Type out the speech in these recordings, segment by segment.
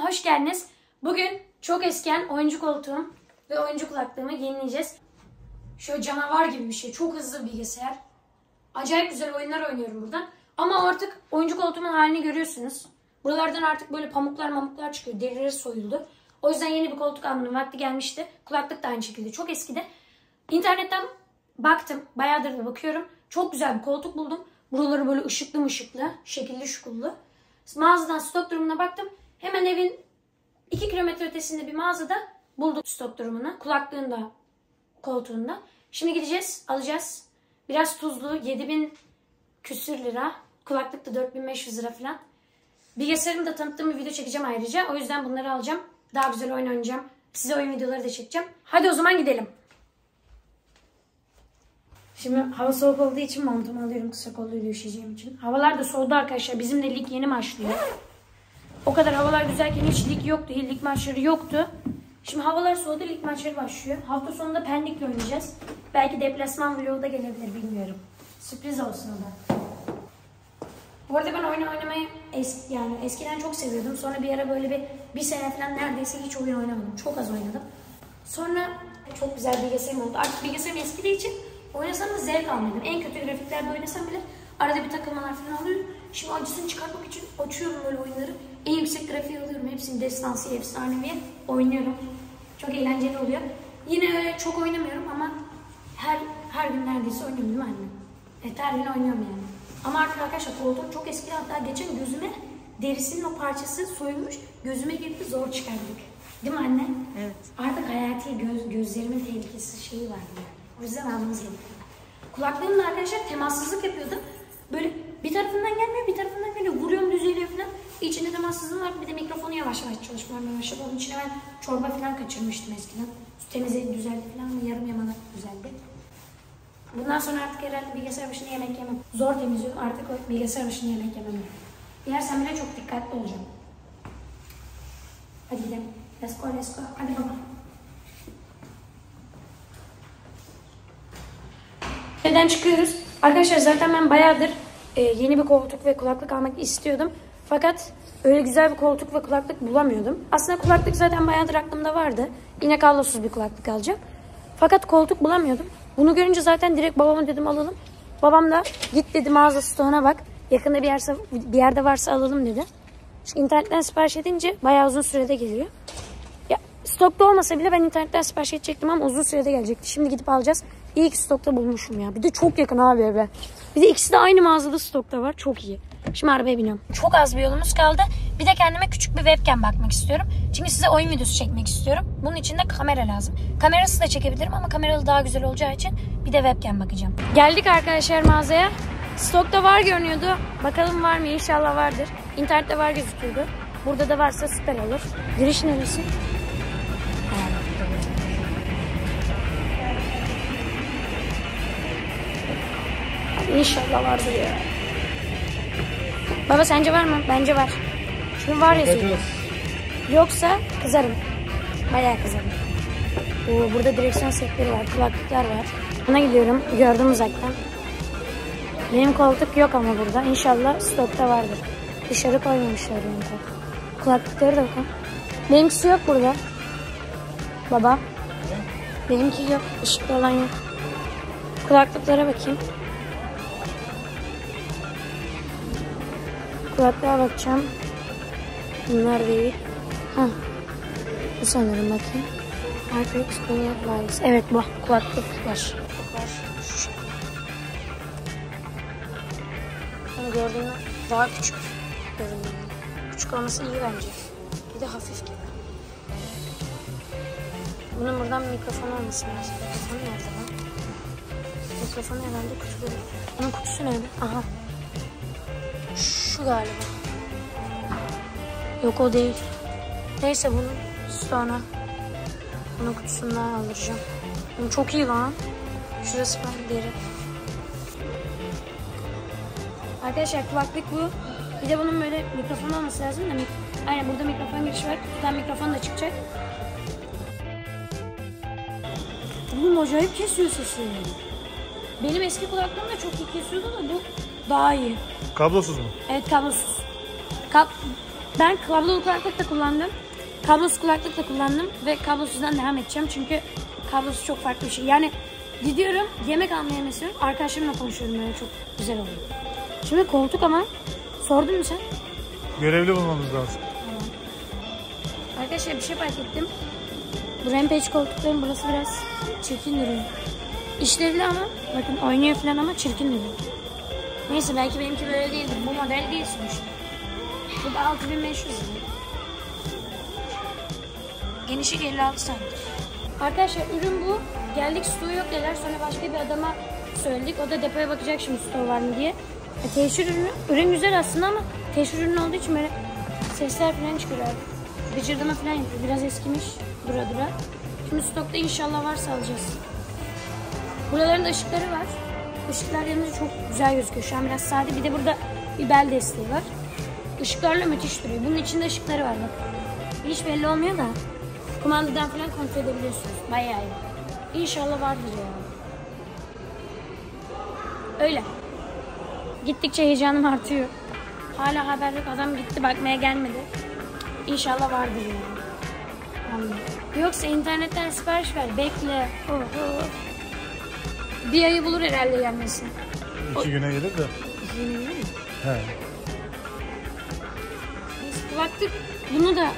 hoş geldiniz. Bugün çok eskiyen oyuncu koltuğum ve oyuncu kulaklığımı yenileyeceğiz. Şöyle canavar gibi bir şey. Çok hızlı bir bilgisayar. Acayip güzel oyunlar oynuyorum buradan. Ama artık oyuncu koltuğumun halini görüyorsunuz. Buralardan artık böyle pamuklar çıkıyor. Derileri soyuldu. O yüzden yeni bir koltuk almanın vakti gelmişti. Kulaklık da aynı şekilde. Çok eskide. İnternetten baktım. Bayağıdır da bakıyorum. Çok güzel bir koltuk buldum. Buraları böyle ışıklı, şekilli şukullu. Mağazadan stok durumuna baktım. Hemen evin 2 kilometre ötesinde bir mağazada buldum stok durumunu. Kulaklığında, koltuğunda. Şimdi gideceğiz, alacağız. Biraz tuzlu, 7000 küsür lira. Kulaklık da 4500 lira falan. Bilgisayarımı da tanıttığım bir video çekeceğim ayrıca. O yüzden bunları alacağım. Daha güzel oyun oynayacağım. Size oyun videoları da çekeceğim. Hadi o zaman gidelim. Şimdi hava soğuk olduğu için montumu alıyorum, kısa kolluyla üşüyeceğim için. Havalar da soğudu arkadaşlar. Bizim de lig yeni başlıyor. O kadar havalar güzelken hiç lig yoktu. Lig maçları yoktu. Şimdi havalar soğudu, lig maçları başlıyor. Hafta sonunda Pendik'le oynayacağız. Belki deplasman vlogu da gelebilir, bilmiyorum. Sürpriz olsun o da. Bu arada ben oyun oynamayı eskiden çok seviyordum. Sonra bir ara böyle bir sene falan neredeyse hiç oyun oynamadım. Çok az oynadım. Sonra çok güzel bilgisayarım oldu. Artık bilgisayarım eskidiği için oynasam da zevk almadım. En kötü grafiklerde oynasam bile arada bir takılmalar falan oluyor. Şimdi acısını çıkartmak için açıyorum böyle oyunları. En yüksek grafiği alıyorum. Hepsini destansı, efsaneviye oynuyorum. Çok eğlenceli oluyor. Yine öyle çok oynamıyorum ama her gün neredeyse oynuyorum değil mi anne? Evet, her gün oynuyorum yani. Ama artık arkadaşlar koltuğum çok eski, hatta geçen gözüme derisinin o parçası soyulmuş. Gözüme girdi, zor çıkardık. Değil mi anne? Evet. Artık hayati gözlerimin tehlikesi şeyi var yani. O yüzden almamız gerekiyor. Kulaklığımla arkadaşlar temassızlık yapıyordum. Böyle bir tarafından gelmiyor, bir tarafından geliyor. Vuruyorum, düzeliyor falan. İçinde temassızlığım var. Bir de mikrofonu yavaş çalışmaya başladı. Onun için ben çorba falan kaçırmıştım eskiden. Temizledi, düzeldi falan ama yarım yamalak düzeldi. Bundan sonra artık herhalde bilgisayar başında yemek yemem. Zor temizliyorum. Artık o bilgisayar başında yemek yemem. Yersem bile çok dikkatli olacağım. Hadi gidelim. Let's go. Hadi baba. Evden çıkıyoruz. Arkadaşlar zaten ben bayağıdır yeni bir koltuk ve kulaklık almak istiyordum. Fakat öyle güzel bir koltuk ve kulaklık bulamıyordum. Aslında kulaklık zaten bayağıdır aklımda vardı. Yine kablosuz bir kulaklık alacağım. Fakat koltuk bulamıyordum. Bunu görünce zaten direkt babama dedim alalım. Babam da git dedi mağaza stoğuna bak. Yakında bir yerde varsa alalım dedi. Çünkü internetten sipariş edince bayağı uzun sürede geliyor. Ya stokta olmasa bile ben internetten sipariş edecektim ama uzun sürede gelecekti. Şimdi gidip alacağız. İyi ki stokta bulmuşum ya. Bir de çok yakın abi eve. Bir de ikisi de aynı mağazada stokta var. Çok iyi. Şimdi arabaya biniyorum. Çok az bir yolumuz kaldı. Bir de kendime küçük bir webcam bakmak istiyorum. Çünkü size oyun videosu çekmek istiyorum. Bunun için de kamera lazım. Kamerası da çekebilirim ama kameralı daha güzel olacağı için bir de webcam bakacağım. Geldik arkadaşlar mağazaya. Stokta var görünüyordu. Bakalım var mı? İnşallah vardır. İnternette var gözüküyordu. Burada da varsa süper olur. Giriş neresi? İnşallah vardır ya. Baba sence var mı? Bence var. Çünkü var yazıyor. Yoksa kızarım. Bayağı kızarım. Burada direksiyon setleri var. Kulaklıklar var. Buna gidiyorum. Gördüm uzaktan. Benim koltuk yok ama burada. İnşallah stokta vardır. Dışarı koymamışlar benim koltuk. Kulaklıkları da bakın. Benimkisi yok burada. Baba. Benimki yok. Işıklı olan yok. Kulaklıklara bakayım. Kulaklığa bakacağım. Bunlar değil. Bu sanırım bakayım. RTX Wireless. Evet bu kulaklıklar. Bunu gördüğümde daha küçük görünüyor. Küçük olması iyi bence. Bir de hafif gibi. Bunun buradan bir mikrofon olması lazım. Mikrofon nerede lan? Mikrofon herhalde kutuda. Bunun kutusu nerede? Aha. Şu galiba. Yok o değil. Neyse bunu sonra bunun kutusundan alacağım. Bu çok iyi lan. Şurası ben deri. Arkadaşlar kulaklık bu. Bir de bunun böyle mikrofon olması lazım da. Aynen burada mikrofon girişi var. Kutudan mikrofon da çıkacak. Bunun acayip kesiyor sesi. Benim eski kulaklığım da çok iyi kesiyordu da bu daha iyi. Kablosuz mu? Evet kablosuz. Ben kablolu kulaklık da kullandım. Kablosuz kulaklık da kullandım ve kablosuzdan devam edeceğim çünkü kablosuz çok farklı bir şey. Yani gidiyorum yemek almaya mesela arkadaşlarımla konuşuyorum böyle çok güzel oluyor. Şimdi koltuk ama sordun mu sen? Görevli bulmamız lazım. Tamam. Arkadaşlar bir şey fark ettim. Bu Rampage koltukların burası biraz çirkin duruyor. İşlevli ama bakın oynuyor falan ama çirkin duruyor. Neyse belki benimki böyle değildir. Bu model değil sonuçta. Bu da 6500 lira. Genişlik 56 santim. Arkadaşlar ürün bu. Geldik stoğu yok dediler. Sonra başka bir adama söyledik. O da depoya bakacak şimdi stoğu var mı diye. Teşhir ürünü. Ürün güzel aslında ama teşhir ürünü olduğu için böyle sesler falan çıkıyor. Gıcırdama falan yapıyor. Biraz eskimiş. Dura. Şimdi stokta inşallah varsa alacağız. Buraların da ışıkları var. Işıklar yanınca çok güzel gözüküyor. Şu an biraz sade. Bir de burada bir bel desteği var. Işıklarla müthiş duruyor. Bunun içinde ışıkları var bak. Hiç belli olmuyor da. Kumandadan falan kontrol edebiliyorsunuz. Bayağı iyi. İnşallah vardır ya. Öyle. Gittikçe heyecanım artıyor. Hala haber yok. Adam gitti bakmaya gelmedi. İnşallah vardır ya. Anladım. Yoksa internetten sipariş ver. Bekle. Bir ayı bulur herhalde gelmesi. 2 güne gelir de. 2 güne gelir mi? He. Biz baktık. Bunu da...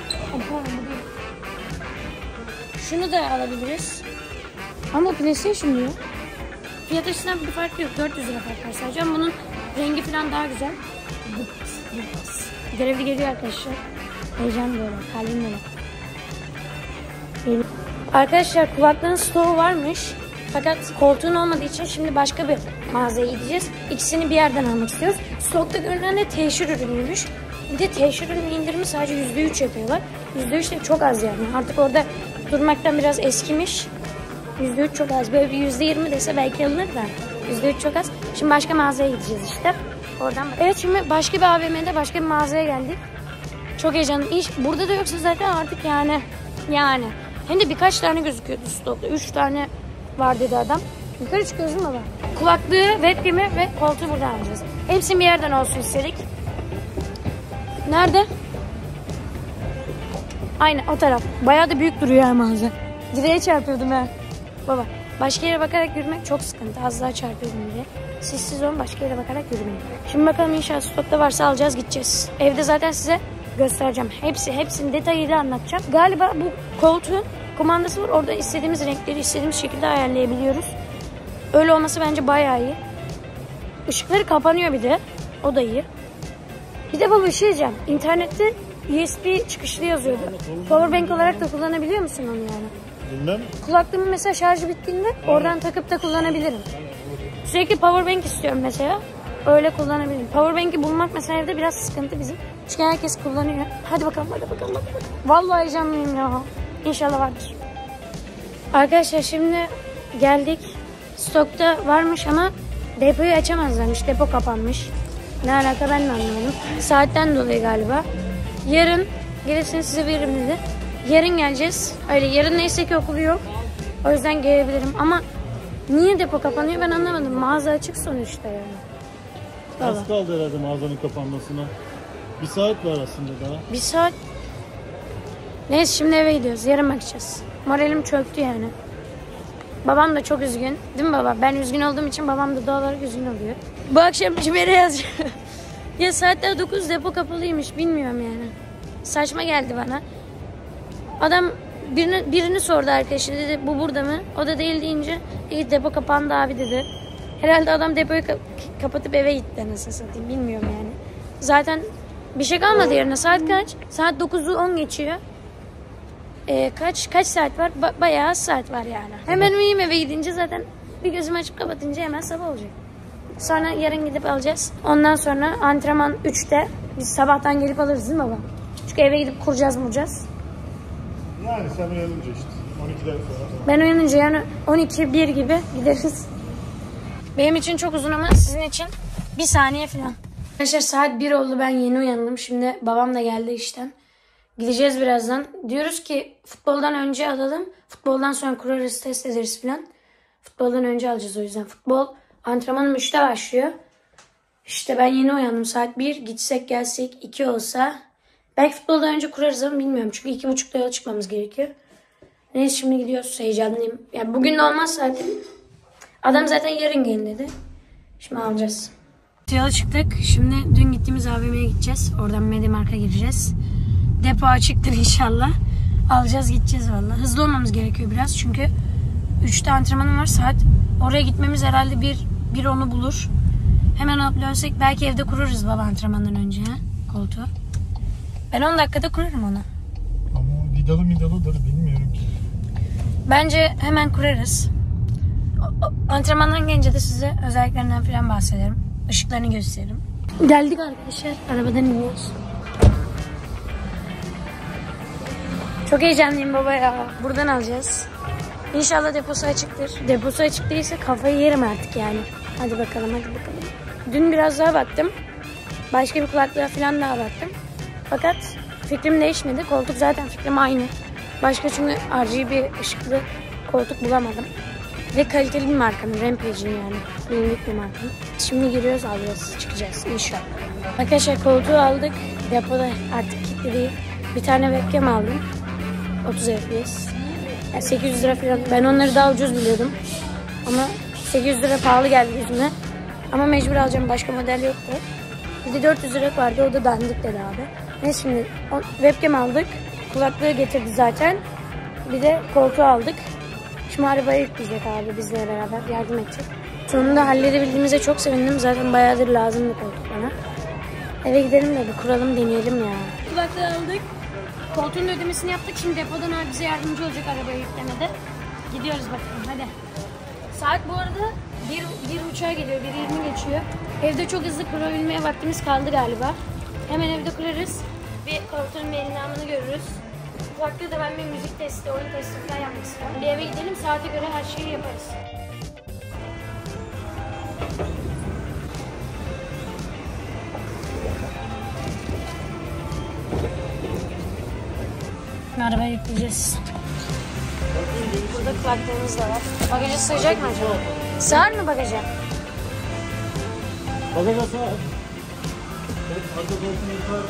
Şunu da alabiliriz. Ama o PlayStation diyor. Fiyat açısından bir fark yok. 400 lira fark var sadece. Ama bunun rengi falan daha güzel. Görevli geliyor arkadaşlar. Heyecan böyle. Kalbim böyle. Arkadaşlar kulaklığın stoğu varmış. Fakat koltuğun olmadığı için şimdi başka bir mağazaya gideceğiz. İkisini bir yerden almak istiyoruz. Stokta görünen de teşhir ürünüymüş. Bir de teşhir ürünü indirimi sadece %3 yapıyorlar. %3 de çok az yani. Artık orada durmaktan biraz eskimiş. %3 çok az. Böyle bir %20 dese belki alınır da. %3 çok az. Şimdi başka mağazaya gideceğiz işte. Oradan bak. Evet şimdi başka bir AVM'de başka bir mağazaya geldik. Çok heyecanlıyım. Burada da yoksa zaten artık yani. Hem de birkaç tane gözüküyordu stokta. 3 tane var dedi adam. Yukarı çıkıyoruz değil mi baba? Kulaklığı, webcam'i ve koltuğu buradan alacağız. Hepsini bir yerden olsun istedik. Nerede? Aynen o taraf. Bayağı da büyük duruyor ya mağaza. Direğe çarpıyordum ha. Baba başka yere bakarak yürümek çok sıkıntı. Az daha çarpıyordum diye. Siz olun başka yere bakarak yürümeyin. Şimdi bakalım inşallah stokta varsa alacağız gideceğiz. Evde zaten size göstereceğim. Hepsini detayıyla anlatacağım. Galiba bu koltuğun kumandası var. Orada istediğimiz renkleri istediğimiz şekilde ayarlayabiliyoruz. Öyle olması bence bayağı iyi. Işıkları kapanıyor bir de. O da iyi. Bir de baba bir şey diyeceğim. İnternette USB çıkışlı yazıyordu. Powerbank olarak da kullanabiliyor musun onu yani? Bilmem. Kulaklığımın mesela şarjı bittiğinde oradan takıp da kullanabilirim. Sürekli powerbank istiyorum mesela. Öyle kullanabilirim. Powerbank'i bulmak mesela evde biraz sıkıntı bizim. Çünkü herkes kullanıyor. Hadi bakalım. Vallahi heyecanlıyım ya. İnşallah vardır. Arkadaşlar şimdi geldik. Stokta varmış ama depoyu açamazlarmış. Depo kapanmış. Ne alaka ben de anlamadım. Saatten dolayı galiba. Yarın gelirseniz size veririm dedi. Yarın geleceğiz. Öyle yarın neyse ki okulu yok. O yüzden gelebilirim. Ama niye depo kapanıyor ben anlamadım. Mağaza açık sonuçta yani. Az kaldı herhalde mağazanın kapanmasına. 1 saat var aslında daha. 1 saat. Neyse şimdi eve gidiyoruz. Yarın bakacağız. Moralim çöktü yani. Babam da çok üzgün. Değil mi baba? Ben üzgün olduğum için babam da doğal olarak üzgün oluyor. Bu akşam Cimer'e yazacağım. Ya saatler 9 depo kapalıymış. Bilmiyorum yani. Saçma geldi bana. Adam birini sordu arkadaşı. Dedi bu burada mı? O da değil deyince iyi depo kapandı abi dedi. Herhalde adam depoyu kapatıp eve gitti nasıl satayım. Bilmiyorum yani. Zaten bir şey kalmadı yarına. Saat kaç? Saat 9'u 10 geçiyor. Kaç saat var? Bayağı az saat var yani. Hemen uyuyayım eve gidince zaten bir gözümü açıp kapatınca hemen sabah olacak. Sonra yarın gidip alacağız. Ondan sonra antrenman 3'te. Biz sabahtan gelip alırız değil mi baba? Çünkü eve gidip kuracağız. Yani sen uyanınca işte. 12'den sonra. Ben uyanınca yani 12-1 gibi gideriz. Benim için çok uzun ama sizin için 1 saniye falan. Arkadaşlar saat 1 oldu ben yeni uyandım. Şimdi babam da geldi işten. Gideceğiz birazdan. Diyoruz ki futboldan önce alalım. Futboldan sonra kurarız test ederiz falan. Futboldan önce alacağız o yüzden. Futbol antrenmanım 3'te başlıyor. İşte ben yeni uyandım saat 1. Gitsek gelsek 2 olsa Belki futboldan önce kurarız ama bilmiyorum. Çünkü 2.30'da yola çıkmamız gerekiyor. Neyse şimdi gidiyoruz. Heyecanlıyım. Yani bugün de olmaz zaten. Adam zaten yarın gelin dedi. Şimdi alacağız. Yola çıktık. Şimdi dün gittiğimiz AVM'ye gideceğiz. Oradan Mediamarkt'a gireceğiz. Depo açıktır inşallah. Alacağız gideceğiz valla. Hızlı olmamız gerekiyor biraz. Çünkü 3'te antrenmanım var. Saat oraya gitmemiz herhalde 1:10'u bulur. Hemen alıp dönsek belki evde kurarız baba antrenmandan önce. He? Koltuğu. Ben 10 dakikada kurarım onu. Ama vidalıdır bilmiyorum ki. Bence hemen kurarız. Antrenmandan gelince de size özelliklerinden falan bahsederim. Işıklarını gösteririm. Geldik arkadaşlar. Arabadan iniyoruz. Çok heyecanlıyım baba ya. Buradan alacağız. İnşallah deposu açıktır. Deposu açık değilse kafayı yerim artık yani. Hadi bakalım. Dün biraz daha baktım. Başka bir kulaklığa falan daha baktım. Fakat fikrim değişmedi. Koltuk zaten fikrim aynı. Başka çünkü RGB ışıklı koltuk bulamadım. Ve kaliteli bir markanın. Rampage'in yani. Bilindik bir markanın. Şimdi giriyoruz alacağız. Çıkacağız inşallah. Arkadaşlar koltuğu aldık. Depoda artık kilitli değil. Bir tane webcam aldım. 30 FPS. Yani 800 lira falan. Ben onları daha ucuz biliyordum. Ama 800 lira pahalı geldi yüzüme. Ama mecbur alacağım. Başka model yoktu. Bir de 400 lira vardı. O da dandik dedi abi. Neyse şimdi webcam aldık. Kulaklığı getirdi zaten. Bir de koltuğu aldık. Şimdi arabaya yükleyecek abi bizle beraber. Yardım edecek. Sonunda halledebildiğimize çok sevindim. Zaten bayağıdır lazımdı koltuk bana. Eve gidelim de bir kuralım deneyelim ya. Kulaklığı aldık. Koltuğun ödemesini yaptık. Şimdi depodan abi bize yardımcı olacak arabaya yüklemede. Gidiyoruz bakalım hadi. Saat bu arada 1:30'a geliyor. 1:20 geçiyor. Evde çok hızlı kurabilmeye vaktimiz kaldı galiba. Hemen evde kurarız. Bir koltuğun endamını görürüz. Ufakta da ben bir müzik testi, oyun testi falan yapmak istiyorum. Bir eve gidelim, saate göre her şeyi yaparız. Arabaya yükleyeceğiz. Burada kulaklarımız da var. Bagaja sığacak mı acaba? Sığar mı bagaja? Bagaja sığar. Evet, arka koltuğunu yukarı.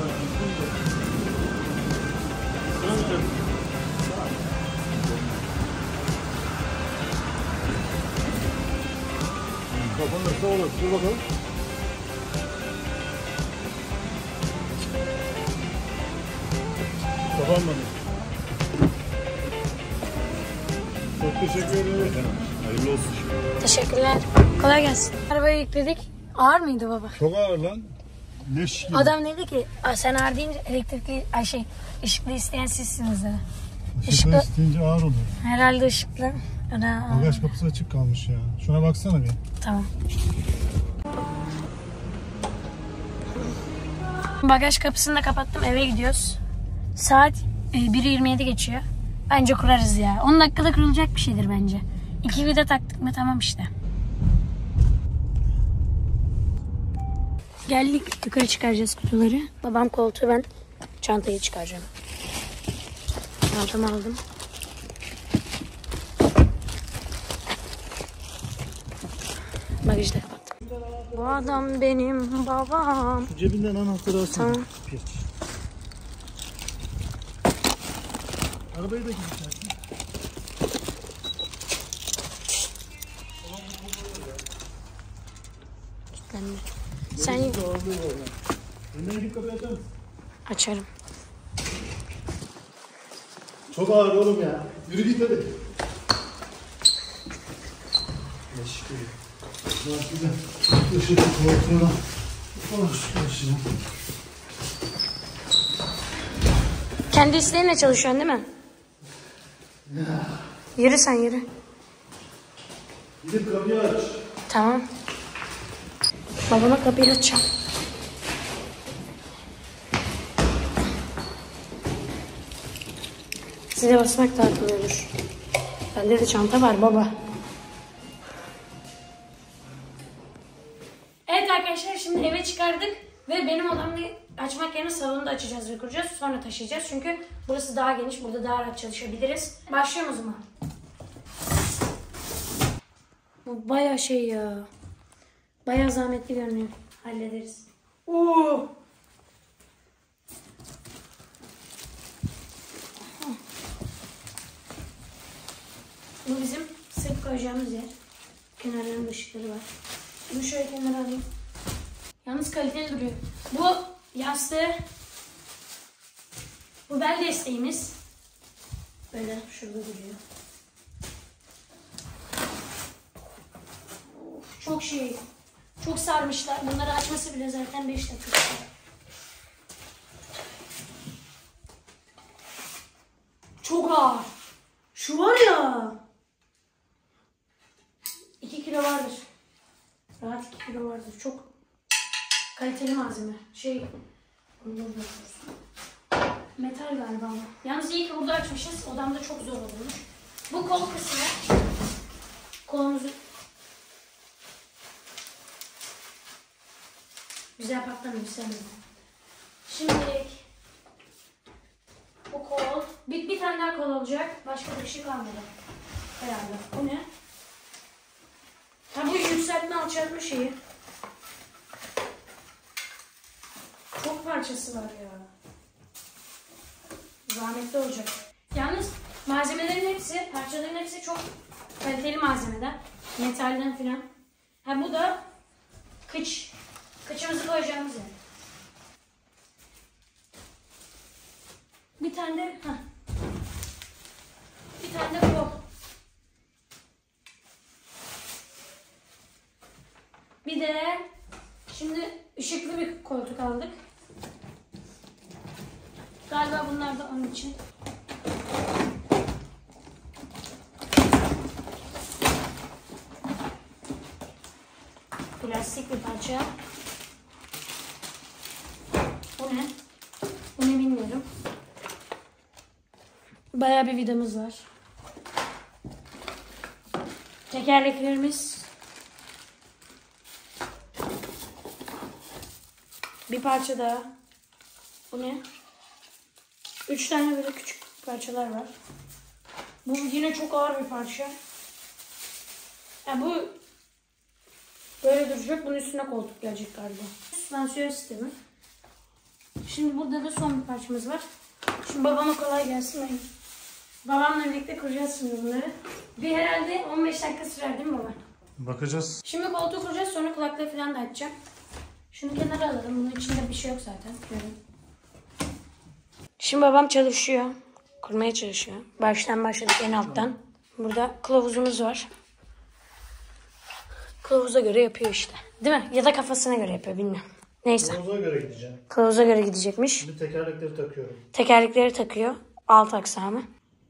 Kapanırsa olur. Dur bakalım. Kapanmadı. Çok teşekkür ederim. Hayırlı olsun. Teşekkürler. Kolay gelsin. Arabaya yükledik. Ağır mıydı baba? Çok ağır lan. Leş gibi. Adam dedi ki sen ağır deyince elektrikli ışıklı isteyen sizsiniz dedi. Işıklı isteyince ağır oluyor. Herhalde ışıklı. Bagaj kapısı açık kalmış ya. Şuna baksana bir. Tamam. Bagaj kapısını da kapattım. Eve gidiyoruz. Saat 1:27 geçiyor. Bence kurarız ya. 10 dakikada kurulacak bir şeydir bence. 2 vida taktık mı tamam işte. Geldik. Yukarı çıkaracağız kutuları. Babam koltuğu, ben çantayı çıkaracağım. Çantamı aldım. Bagajı da kapattım. Bu adam benim babam. Cebinden anahtarı alsana. Tamam. Geç. Arabayı da kilitlersin. Kilitlendi. Sen Önden gidip kapıyı açar mısın? açarım. Çok ağır oğlum ya. Yürü git hadi. Teşekkür ederim. Bak güzel. Işık koltuğuna. Hoş. Kendi isteğinle çalışıyorsun değil mi? Yürü sen yürü. Gidip kapıyı aç. Tamam. Babama kapıyı açacağım. Size basmak daha kolay olur. Bende de çanta var baba. Evet arkadaşlar şimdi eve çıkardık ve benim odamda açmak yerine salonda açacağız ve kuracağız. Sonra taşıyacağız çünkü burası daha geniş. Burada daha rahat çalışabiliriz. Başlıyorum o zaman. Bu bayağı şey ya. Bayağı zahmetli görünüyor. Hallederiz. Oo. Bu bizim sırt koyacağımız yer. Kenarlarında ışıkları var. Bunu şöyle kenara alayım. Yalnız kaliteli duruyor. Bu yastığı, bu bel desteğimiz. Böyle şurada duruyor. Of, çok şey. Çok sarmışlar. Bunları açması bile zaten 5 dakika. Çok ağır. Şu var ya. 2 kilo vardır. Rahat 2 kilo vardır. Çok kaliteli malzeme. Metal galiba ama. Yalnız iyi ki burada açmışız. Odamda çok zor olmuş. Bu kol kısmı. Kolumuzu güzel patlamıyor. Sevmiyorum. Şimdilik bu kol. Bir tane daha kol olacak. Başka bir şey kalmadı. Herhalde. Bu ne? Ha, bu yükseltme alçaltma şeyi. Çok parçası var ya. Zahmetli olacak. Yalnız malzemelerin hepsi, parçaların hepsi çok kaliteli malzemeler. Metalden filan. Ha, bu da kıç. Kıçımızı koyacağımız yer. Bir tane de kol. Bir de şimdi ışıklı bir koltuk aldık. Galiba bunlar da onun için. Plastik bir parça. Bu ne? Bu ne bilmiyorum. Bayağı bir vidamız var. Tekerleklerimiz. Bir parça daha. Bu ne? 3 tane böyle küçük parçalar var. Bu yine çok ağır bir parça. Yani bu böyle duracak. Bunun üstüne koltuk gelecek galiba. Süspansiyon sistemi. Şimdi burada da son bir parçamız var. Şimdi babama kolay gelsin. Babamla birlikte kuracağız şimdi bunları. Bir herhalde 15 dakika sürer değil mi baba? Bakacağız. Şimdi koltuğu kuracağız, sonra kulaklığı falan da açacağım. Şunu kenara alalım. Bunun içinde bir şey yok zaten. Görün. Şimdi babam çalışıyor. Kurmaya çalışıyor. Baştan başladık, en alttan. Burada kılavuzumuz var. Kılavuza göre yapıyor işte. Değil mi? Ya da kafasına göre yapıyor, bilmiyorum. Neyse. Kılavuza göre gideceğim. Kılavuza göre gidecekmiş. Şimdi tekerlekleri takıyorum. Tekerlekleri takıyor. Alt aksamı.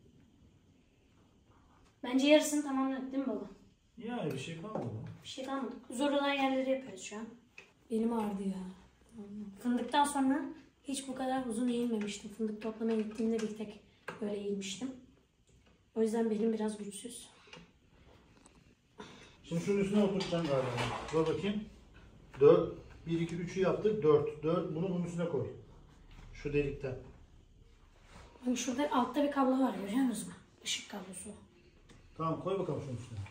Bence yarısını tamamladık değil mi baba? Yani bir şey kalmadı. Bir şey kalmadı. Zor olan yerleri yapıyoruz şu an. Benim ağrıdı ya. Fındıktan sonra hiç bu kadar uzun eğilmemiştim. Fındık toplamaya gittiğimde bir tek böyle eğilmiştim. O yüzden belim biraz güçsüz. Şimdi şunun üstüne oturtacağım galiba. Dur bakayım. 4, 1, 2, 3'ü yaptık. 4. Bunu bunun üstüne koy. Şu delikten. Bak şurada altta bir kablo var, görüyor musunuz? Işık kablosu. Tamam, koy bakalım şunun üstüne.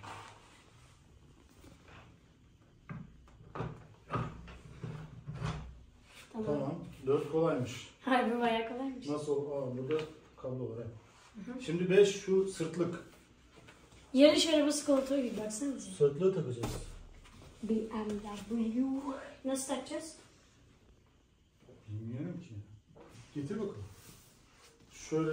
Tamam. 4 kolaymış. Harbi bayağı kolaymış. Nasıl? Burada kablo var. He. Şimdi 5 şu sırtlık. Yarış arabası koltuğu gibi, baksanıza. Sırtlığı takacağız. BMW. Nasıl takacağız? Bilmiyorum ki. Getir bakalım. Şöyle.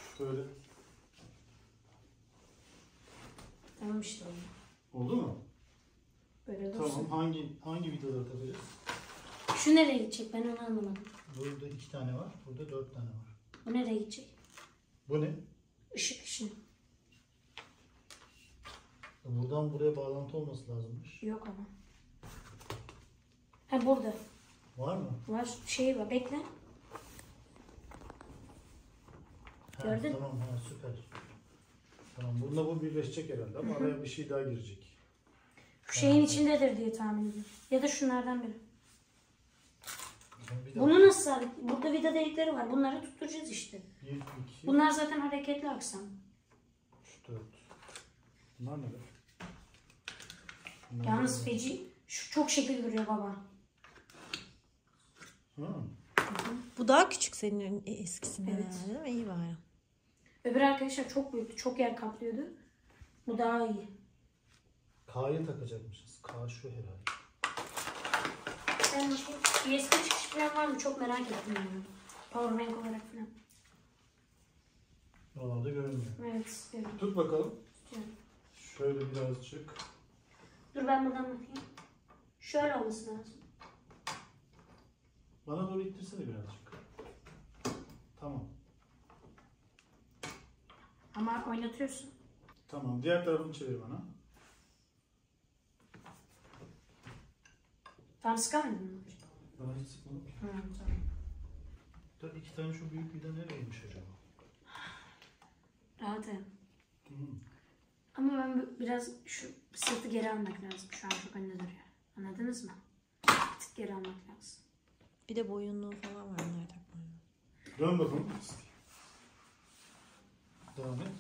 Tamam işte oldu. Oldu mu? Böyle dursun. Tamam. Hangi vidaları takacağız? Şu nereye gidecek, ben onu anlamadım. Burada 2 tane var. Burada 4 tane var. Bu nereye gidecek? Bu ne? Işık için. Buradan buraya bağlantı olması lazımmış. Yok ama. Ha, burada. Var mı? Var, şey var, bekle. Gördün? Tamam, süper. Tamam, bununla bu birleşecek herhalde ama araya bir şey daha girecek. Şu şeyin içindedir diye tahmin ediyorum. Ya da şunlardan biri. Bir Bunu nasıl sabit? Burada vida delikleri var. Bunları tutturacağız işte. 1, 2, Bunlar zaten hareketli aksam. 3, 4. Bunlar ne be? Yalnız feci. Şu çok şekil duruyor baba. Bu daha küçük senin eskisinden Evet. herhalde değil mi? İyi bari. Öbür arkadaşlar çok büyüktü. Çok yer kaplıyordu. Bu daha iyi. K'yı takacakmışız. K şu herhalde. Sen USB çıkış falan var mı? Çok merak ettim yani. Powerbank olarak falan. Oralarda görünmüyor. Evet istiyorum. Tut bakalım. İstiyorum. Şöyle birazcık. Dur ben buradan bakayım. Şöyle olması lazım. Bana doğru ittirsene birazcık. Tamam. Ama oynatıyorsun. Tamam. Diğer tarafını çevir bana. Tam sıkamadın mı? Bana hiç sıkmadım ki. Tamam. Da iki tane şu büyük vida nereymiş acaba? Rahat et. Hı. Ama ben biraz şu sırtı geri almak lazım. Şu an çok önde duruyor. Anladınız mı? Bir tık geri almak lazım. Bir de boyunluğu falan var. Nerede takmıyor? Dön bakalım. Devam et.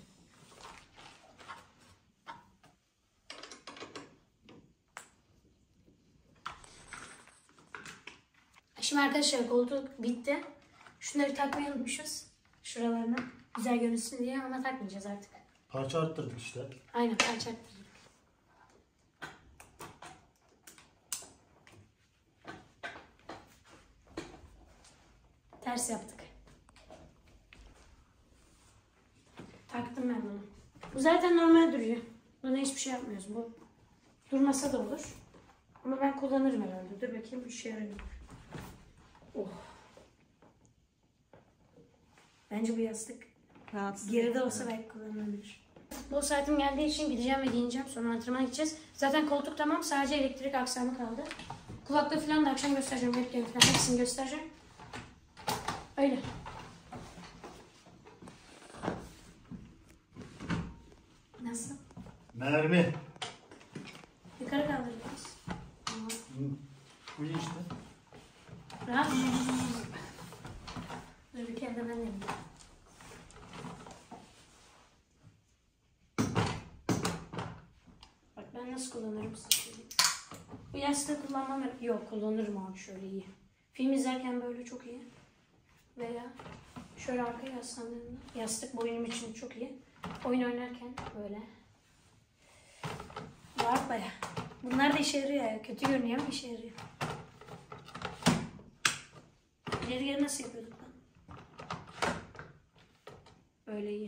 Şimdi arkadaşlar koltuk bitti. Şunları takmayı unutmuşuz. Şuralarına güzel görünsün diye ama takmayacağız artık. Parça arttırdık işte. Aynen parça arttırdık. Ters yaptık. Taktım ben bunu. Bu zaten normal duruyor. Buna hiçbir şey yapmıyoruz. Bu durmasa da olur. Ama ben kullanırım herhalde. Dur bakayım bir şey yarayayım. Oh. Bence bu yastık Rahatsız. geride olsa belki kullanılabilir. Bu saatim geldiği için gideceğim ve giyineceğim. Sonra antrenmana gideceğiz. Zaten koltuk tamam. Sadece elektrik aksamı kaldı. Kulaklığı falan da akşam göstereceğim. Webcam falan hepsini göstereceğim. Öyle. Nasıl? Mermi. Yukarı kaldıracağız. Bu işte. Rahat mı? Dur bir kere de ben deneyeyim. Bak ben nasıl kullanırım size söyleyeyim. Bu yastığı kullanmam yok, kullanırım abi şöyle iyi. Film izlerken böyle çok iyi. Veya şöyle arkaya yaslandığımda yastık boynum için çok iyi. Oyun oynarken böyle. Var baya. Bunlar da işe yarıyor ya. Kötü görünüyor ama işe yarıyor. İleri geri nasıl yapıyorduk lan? Böyle iyi.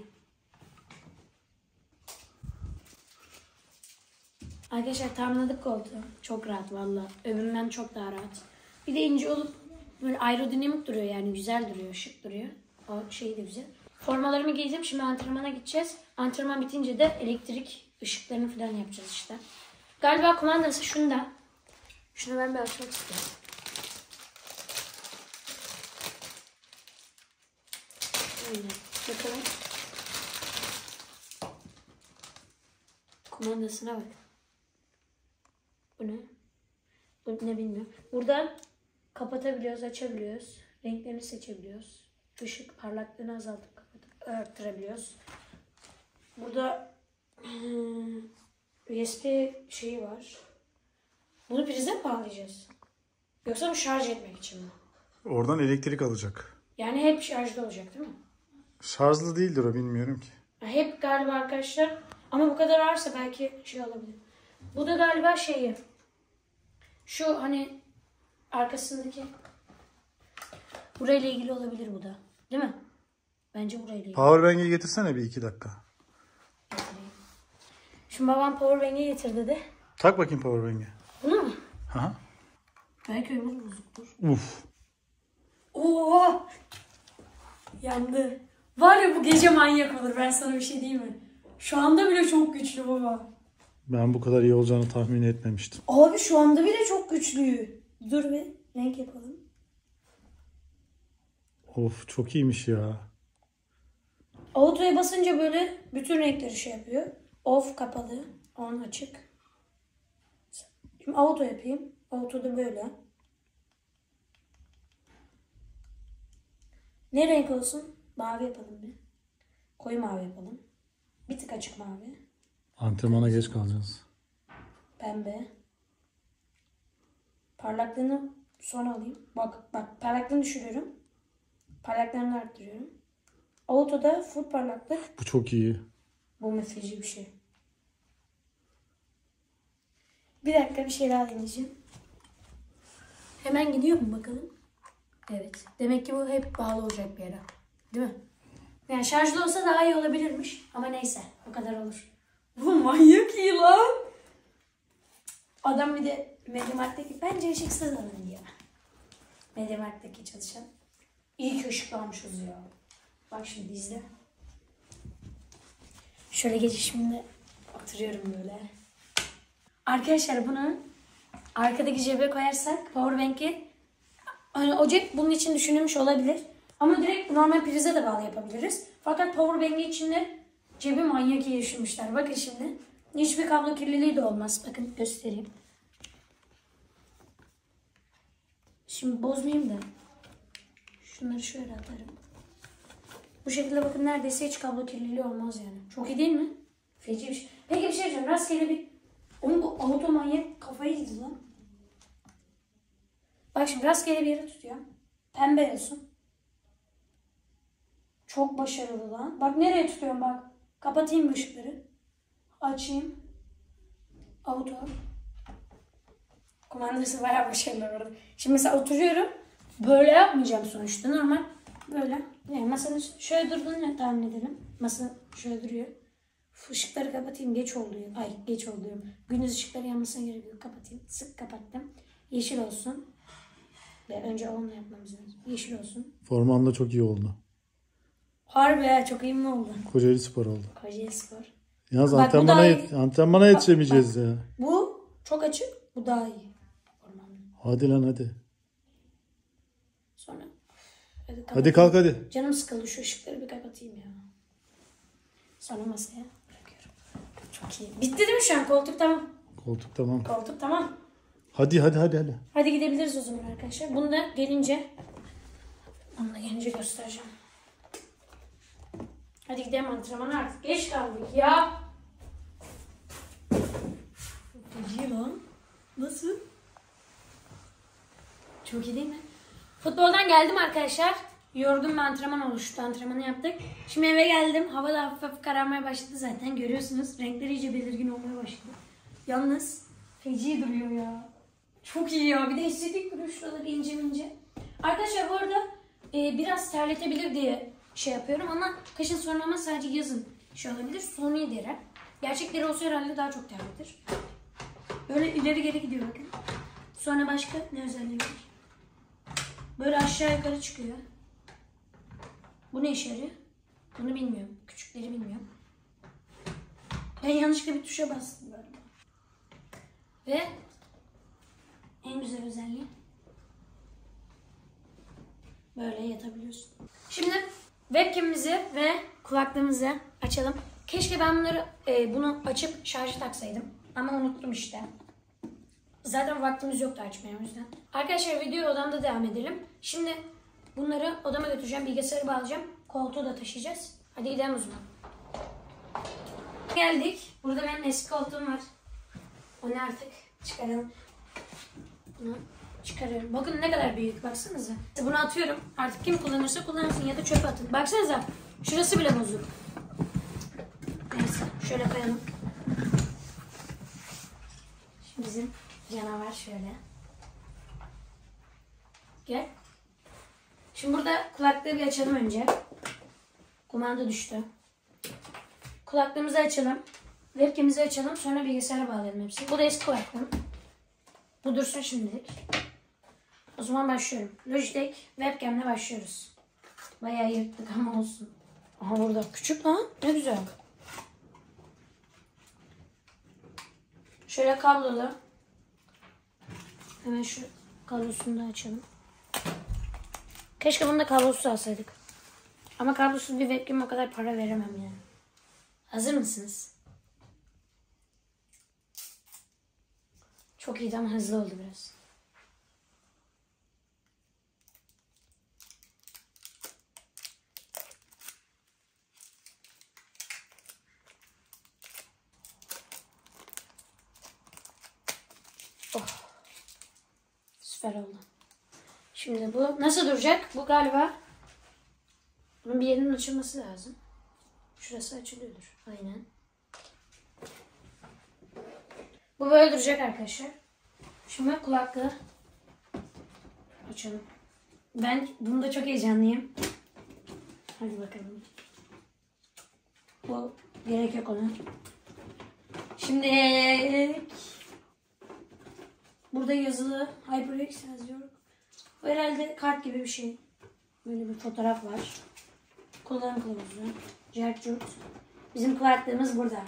Arkadaşlar tamamladık koltuğu. Çok rahat valla. Öbüründen çok daha rahat. Bir de ince olup böyle aerodinamik duruyor yani. Güzel duruyor, şık duruyor. O şey de güzel. Formalarımı giydim. Şimdi antrenmana gideceğiz. Antrenman bitince de elektrik ışıklarını falan yapacağız işte. Galiba kumandası şunda. Şunu ben bir açmak istiyorum. Öyle. Bakalım. Kumandasına bak. Bu ne? Bu ne bilmiyorum. Buradan kapatabiliyoruz, açabiliyoruz. Renklerini seçebiliyoruz. Işık parlaklığını azaltıp kapatıp arttırabiliyoruz. Burada USB şeyi var. Bunu prize mi bağlayacağız? Yoksa bu şarj etmek için mi? Oradan elektrik alacak. Yani hep şarjda olacak değil mi? Şarjlı değildir o, bilmiyorum ki. Hep galiba arkadaşlar. Ama bu kadar ağırsa belki şey olabilir. Bu da galiba şeyi. Şu hani arkasındaki. Burayla ilgili olabilir bu da. Değil mi? Bence burayla ilgili. Powerbank'i getirsene bir 2 dakika. Getireyim. Şimdi babam powerbank'i getir dedi. Tak bakayım powerbank'i. Bunu mu? Aha. Belki ömür bozuktur. Uf. Oo! Yandı. Var ya bu gece manyak olur. Ben sana bir şey diyeyim mi? Şu anda bile çok güçlü baba. Ben bu kadar iyi olacağını tahmin etmemiştim. Abi şu anda bile çok güçlü. Dur bir renk yapalım. Of, çok iyiymiş ya. Auto'ya basınca böyle bütün renkleri şey yapıyor. Off kapalı, on açık. Şimdi auto yapayım. Auto'da böyle. Ne renk olsun? Mavi yapalım bir. Koyu mavi yapalım. Bir tık açık mavi. Antrenmana geç kalacağız. Pembe. Parlaklığını sonra alayım. Bak parlaklığını düşürüyorum. Parlaklığını arttırıyorum. Auto'da full parlaklık. Bu çok iyi. Bu müthiş bir şey. Bir dakika bir şey daha deneyeceğim. Hemen gidiyor mu bakalım? Evet. Demek ki bu hep bağlı olacak bir yere. Değil mi? Yani şarjlı olsa daha iyi olabilirmiş. Ama neyse. O kadar olur. Bu manyak iyi lan. Adam bir de Mediamarkt'taki bence ışıksız alın diyor. Mediamarkt'taki çalışan. İyi ki ışıklanmışız ya. Bak şimdi izle. Şöyle gece şimdi oturuyorum böyle. Arkadaşlar bunu arkadaki cebe koyarsak powerbank'i hani o cep bunun için düşünülmüş olabilir. Ama direkt normal prize de bağlı yapabiliriz. Fakat powerbank'i içinde cebi manyak iyi düşünmüşler. Bakın şimdi. Hiçbir kablo kirliliği de olmaz. Bakın göstereyim. Şimdi bozmayayım da. Şunları şöyle atarım. Bu şekilde bakın neredeyse hiç kablo kirliliği olmaz yani. Çok iyi değil mi? Feci bir şey. Peki bir şey diyeceğim. Rastgele bir... Onun bu auto manyak kafayı yedi lan. Bak şimdi rastgele bir yere tutuyorum. Pembe olsun. Çok başarılı lan. Bak nereye tutuyorum bak. Kapatayım ışıkları. Açayım. Auto. Kumandası bayağı başarılı orada. Şimdi mesela oturuyorum. Böyle yapmayacağım sonuçta. Normal böyle. Yani masanın şöyle durduğunu tahmin edelim. Masa şöyle duruyor. Işıkları kapatayım. Geç oluyor. Ay geç oluyor. Gündüz ışıkları yanmasına gerek yok. Kapatayım. Sık kapattım. Yeşil olsun. Ve önce onunla yapmamız lazım. Yeşil olsun. Forman da çok iyi oldu. Harbi ya çok iyi mi oldu? Kocaeli Spor oldu. Kocaeli Spor. Yalnız Bak, antrenmana yetişemeyeceğiz ya. Bu çok açık. Bu daha iyi. Ormanlı. Hadi lan hadi. Sonra Hadi kalk hadi. canım sıkıldı. Şu ışıkları bir kapatayım ya. Sonra masaya bırakıyorum. Çok iyi. Bitti değil mi şu an? Koltuk tamam. Koltuk tamam. Koltuk tamam. Hadi hadi hadi hadi. Hadi gidebiliriz o zaman arkadaşlar. Bunu da gelince göstereceğim. Hadi gidelim antrenmana artık. Geç kaldık ya. Çok iyi lan. Nasıl? Çok iyi değil mi? Futboldan geldim arkadaşlar. Yorgun bir antrenman oluştu. Antrenmanı yaptık. Şimdi eve geldim. Hava da hafif hafif kararmaya başladı zaten. Görüyorsunuz. Renkleri iyice belirgin olmaya başladı. Yalnız feci duruyor ya. Çok iyi ya. Bir de estetik duruyor şuraları ince ince. Arkadaşlar bu arada biraz terletebilir diye şey yapıyorum ama kışın sorun olmaz, sadece yazın şey olabilir. Suni deri. Gerçekleri olsa herhalde daha çok terletir. Böyle ileri geri gidiyor bakın. Sonra başka ne özelliği var? Böyle aşağı yukarı çıkıyor. Bu ne işe yarıyor? Bunu bilmiyorum. Küçükleri bilmiyorum. Ben yanlışlıkla bir tuşa bastım galiba. Ve en güzel özelliği böyle yatabiliyorsun. Şimdi webcam'imizi ve kulaklığımızı açalım. Keşke ben bunu açıp şarjı taksaydım. Ama unuttum işte. Zaten vaktimiz yoktu açmaya o yüzden. Arkadaşlar videoyu odamda devam edelim. Şimdi bunları odama götüreceğim. Bilgisayarı bağlayacağım. Koltuğu da taşıyacağız. Hadi gidelim o zaman. Geldik. Burada benim eski koltuğum var. Onu artık çıkaralım. Bunu çıkarıyorum. Bakın ne kadar büyük. Baksanıza. Bunu atıyorum. Artık kim kullanırsa kullansın ya da çöpe atın. Baksanıza. Şurası bile bozuk. Neyse. Şöyle koyalım. Şimdi bizim canavar şöyle. Gel. Şimdi burada kulaklığı bir açalım önce. Kumanda düştü. Kulaklığımızı açalım. Webcam'imizi açalım. Sonra bilgisayara bağlayalım hepsini. Bu da eski kulaklığım. Bu dursun şimdilik. O zaman başlıyorum. Logitech webcam'le başlıyoruz. Bayağı yırttık ama olsun. Aha burada küçük lan. Ne güzel. Şöyle kablolu. Hemen şu kablosunu da açalım. Keşke bunu da kablosuz alsaydık. Ama kablosuz bir webcam o kadar para veremem yani. Hazır mısınız? Çok iyiydi ama hızlı oldu biraz. Oh. Süper oldu. Şimdi bu nasıl duracak? Bu galiba bunun bir yerinin açılması lazım. Şurası açılıyordur. Aynen. Bu böyle duracak arkadaşlar. Şimdi kulaklığı açalım. Ben bunda çok heyecanlıyım. Hadi bakalım. Bu gerek yok ona. Şimdi burada yazılı HyperX yazıyor. Bu herhalde kart gibi bir şey. Böyle bir fotoğraf var. Kullanım kılavuzu. Cercut. Bizim kulaklığımız burada.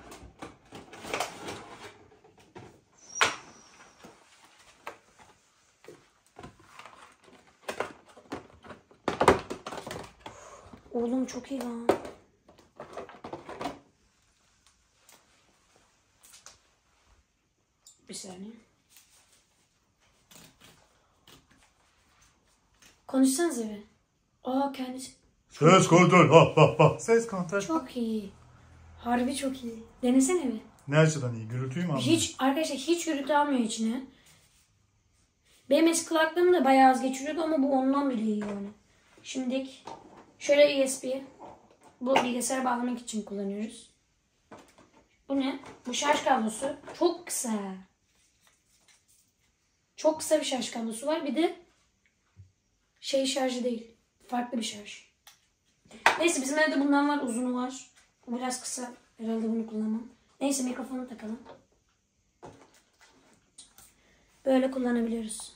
Oğlum çok iyi lan. Bir saniye. Konuşsanıza bir. Aa kendisi. Ses kontrol. Ha ha ha. Ses kontrol. Çok iyi. Harbi çok iyi. Denesene bir. Ne açıdan iyi? Gürültüyü mü anladın? Hiç arkadaşlar hiç gürültü almıyor içine. Benim eski kulaklığım da bayağı az geçiriyordu ama bu ondan bile iyi yani. Şimdilik şöyle USB. Bu bilgisayara bağlamak için kullanıyoruz. Bu ne? Bu şarj kablosu. Çok kısa. Çok kısa bir şarj kablosu var. Bir de şarjı değil. Farklı bir şarj. Neyse bizim evde bundan var. Uzunu var. Bu biraz kısa. Herhalde bunu kullanmam. Neyse mikrofonu takalım. Böyle kullanabiliyoruz.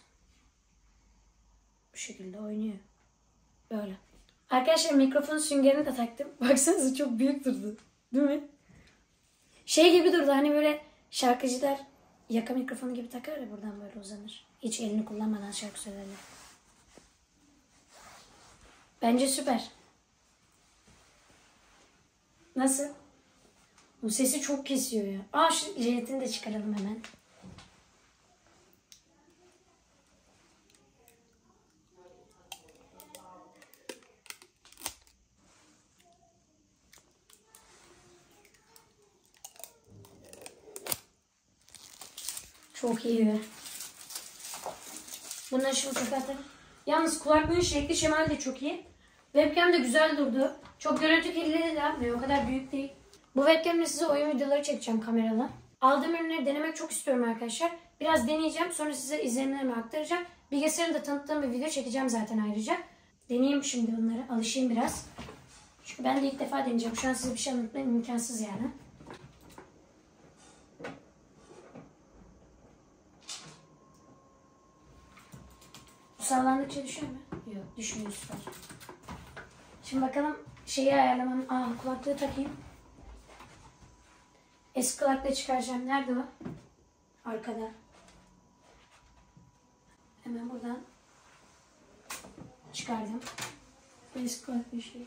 Bu şekilde oynuyor. Böyle. Arkadaşlar mikrofon süngerini de taktım. Baksanıza çok büyük durdu. Değil mi? Şey gibi durdu hani böyle şarkıcılar yaka mikrofonu gibi takar ya buradan böyle uzanır. Hiç elini kullanmadan şarkı söylerler. Bence süper. Nasıl? Bu sesi çok kesiyor ya. Aa şu jelatini de çıkaralım hemen. Çok iyi. Bunları şimdi kapatalım. Yalnız kulaklığın şekli şemali de çok iyi. Webcam de güzel durdu. Çok görüntü kirliliği de yapmıyor. O kadar büyük değil. Bu webcamle size oyun videoları çekeceğim kameralı. Aldığım ürünleri denemek çok istiyorum arkadaşlar. Biraz deneyeceğim. Sonra size izlenimlerimi aktaracağım. Bilgisayarını da tanıttığım bir video çekeceğim zaten ayrıca. Deneyeyim şimdi onları. Alışayım biraz. Çünkü ben de ilk defa deneyeceğim. Şu an size bir şey anlatmam imkansız yani. Sallandıkça düşüyor mu? Yok, düşmüyor süper. Şimdi bakalım şeyi ayarlamam. Kulaklığı takayım. Eski kulaklığı çıkaracağım. Nerede o? Arkada. Hemen buradan çıkardım. Eski kulaklığı şey.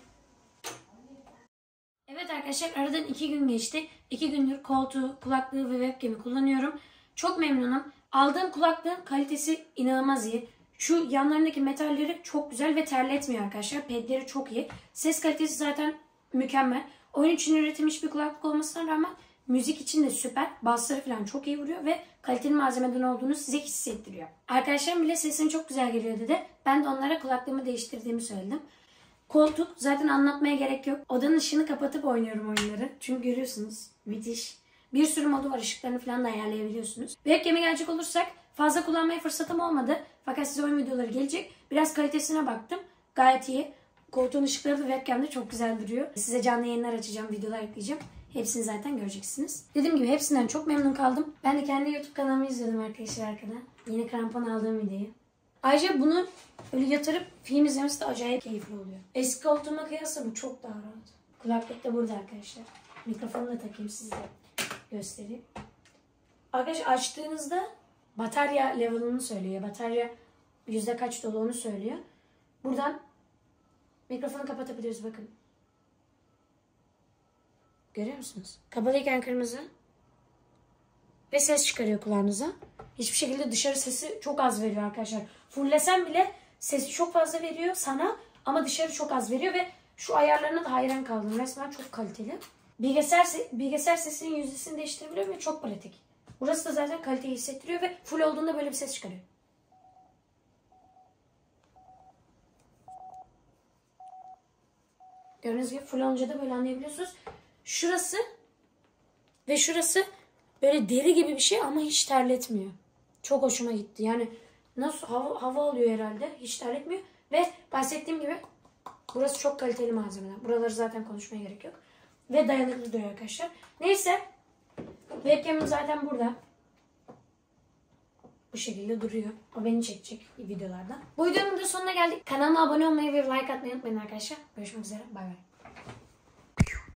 Evet arkadaşlar aradan 2 gün geçti. 2 gündür koltuğu, kulaklığı ve webcam'i kullanıyorum. Çok memnunum. Aldığım kulaklığın kalitesi inanılmaz iyi. Şu yanlarındaki metalleri çok güzel ve terletmiyor arkadaşlar. Pedleri çok iyi. Ses kalitesi zaten mükemmel. Oyun için üretilmiş bir kulaklık olmasına rağmen müzik için de süper. Bassları falan çok iyi vuruyor ve kaliteli malzemeden olduğunu size hissettiriyor. Arkadaşlarım bile sesin çok güzel geliyor dedi. Ben de onlara kulaklığımı değiştirdiğimi söyledim. Koltuk zaten anlatmaya gerek yok. Odanın ışığını kapatıp oynuyorum oyunları. Çünkü görüyorsunuz müthiş. Bir sürü modu var. Işıklarını falan da ayarlayabiliyorsunuz. Webcam'e gelecek olursak fazla kullanmaya fırsatım olmadı. Fakat size oyun videoları gelecek. Biraz kalitesine baktım. Gayet iyi. Koltuğun ışıkları da webcam'de çok güzel duruyor. Size canlı yayınlar açacağım. Videolar yükleyeceğim. Hepsini zaten göreceksiniz. Dediğim gibi hepsinden çok memnun kaldım. Ben de kendi YouTube kanalımı izliyordum arkadaşlar arkada. Yine krampon aldığım videoyu. Ayrıca bunu öyle yatırıp film izlemesi de acayip keyifli oluyor. Eski koltuğuma kıyasla bu çok daha rahat. Kulaklık da burada arkadaşlar. Mikrofonu da takayım size göstereyim. Arkadaşlar açtığınızda batarya level'ını söylüyor. Batarya yüzde kaç dolu onu söylüyor. Buradan mikrofonu kapatabiliriz bakın. Görüyor musunuz? Kapalıyken kırmızı. Ve ses çıkarıyor kulağınıza. Hiçbir şekilde dışarı sesi çok az veriyor arkadaşlar. Fullesem bile sesi çok fazla veriyor sana ama dışarı çok az veriyor ve şu ayarlarına da hayran kaldım. Resmen çok kaliteli. Bilgisayar sesinin yüzdesini değiştirebiliyor ve çok pratik. Burası da zaten kaliteyi hissettiriyor ve full olduğunda böyle bir ses çıkarıyor. Gördüğünüz gibi full olunca da böyle anlayabiliyorsunuz. Şurası ve şurası Böyle deri gibi bir şey ama hiç terletmiyor. Çok hoşuma gitti. Yani nasıl hava alıyor herhalde. Hiç terletmiyor. Ve bahsettiğim gibi burası çok kaliteli malzemeden. Buraları zaten konuşmaya gerek yok. Ve dayanıklı duruyor arkadaşlar. Neyse. Webcam'im zaten burada. Bu şekilde duruyor. O beni çekecek videolardan. Bu videonun da sonuna geldik. Kanalıma abone olmayı ve like atmayı unutmayın arkadaşlar. Görüşmek üzere. Bay bay.